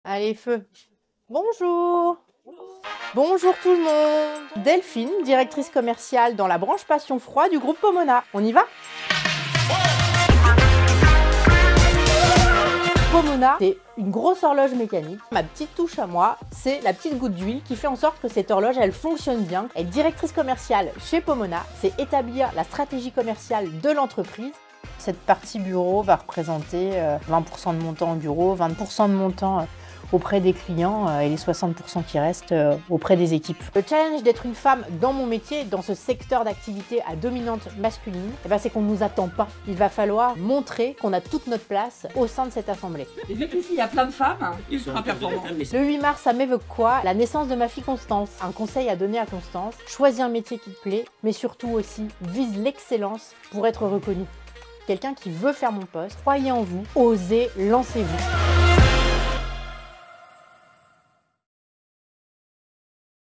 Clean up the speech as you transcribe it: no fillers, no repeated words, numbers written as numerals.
Allez, feu. Bonjour. Bonjour tout le monde. Delphine, directrice commerciale dans la branche Passion Froid du groupe Pomona. On y va? Pomona, c'est une grosse horloge mécanique. Ma petite touche à moi, c'est la petite goutte d'huile qui fait en sorte que cette horloge, elle fonctionne bien. Être directrice commerciale chez Pomona, c'est établir la stratégie commerciale de l'entreprise. Cette partie bureau va représenter 20% de montant en bureau, 20% de montant auprès des clients et les 60% qui restent auprès des équipes. Le challenge d'être une femme dans mon métier, dans ce secteur d'activité à dominante masculine, c'est qu'on ne nous attend pas. Il va falloir montrer qu'on a toute notre place au sein de cette assemblée. Et vu qu'ici il y a plein de femmes, ultra performantes. Le 8 mars, ça m'évoque quoi? La naissance de ma fille Constance. Un conseil à donner à Constance: choisis un métier qui te plaît, mais surtout aussi vise l'excellence pour être reconnu. Quelqu'un qui veut faire mon poste, croyez en vous, osez, lancez-vous.